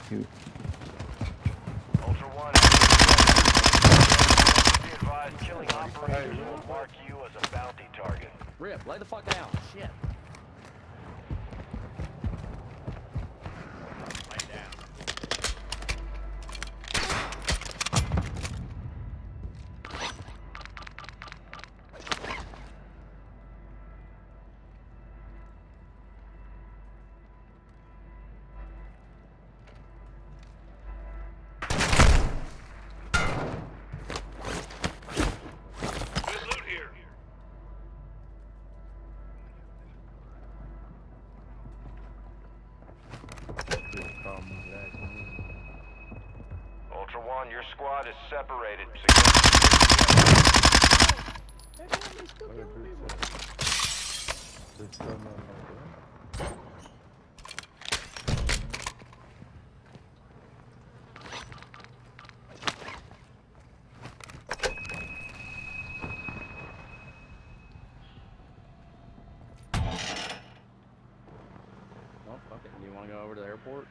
you. Ultra One, be advised, killing operators will mark you as a bounty target. Rip, lay the fuck down. Shit. Lay down. Ultra One, your squad is separated. Oh, fuck it. Do you want to go over to the airport?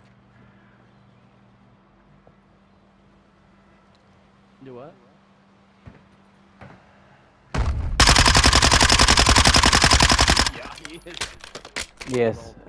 Do what? Yeah, he is. Yes.